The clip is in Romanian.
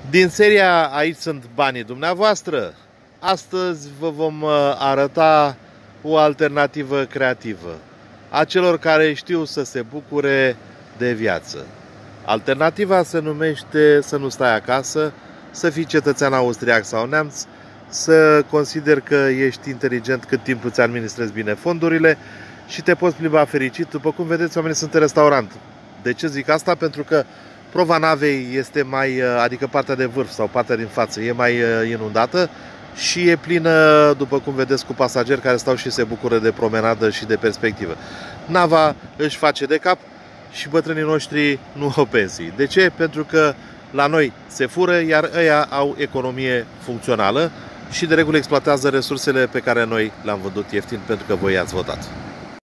Din seria Aici sunt banii dumneavoastră, astăzi vă vom arăta o alternativă creativă a celor care știu să se bucure de viață. Alternativa se numește să nu stai acasă, să fii cetățean austriac sau neamț, să consideri că ești inteligent cât timp îți administrezi bine fondurile și te poți plimba fericit. După cum vedeți, oamenii sunt în restaurant. De ce zic asta? Pentru că prova navei este adică partea de vârf sau partea din față, e mai inundată și e plină, după cum vedeți, cu pasageri care stau și se bucură de promenadă și de perspectivă. Nava își face de cap și bătrânii noștri nu au pensii. De ce? Pentru că la noi se fură, iar ăia au economie funcțională și de regulă exploatează resursele pe care noi le-am vândut ieftin pentru că voi i-ați votat.